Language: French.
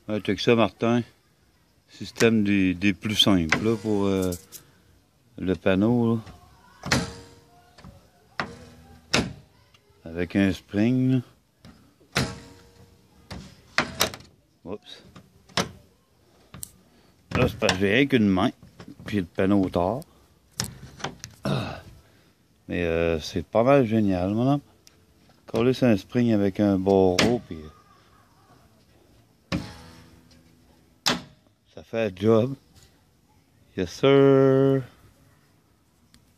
Ouais, check ça, Martin. Système des plus simples là, pour le panneau. Là. Avec un spring. Là. Oups. Là, c'est parce que j'ai rien qu'une main. Puis le panneau tard. Mais c'est pas mal génial, madame. Coller sur un spring avec un barreau, puis ça fait le job. Yes, sir.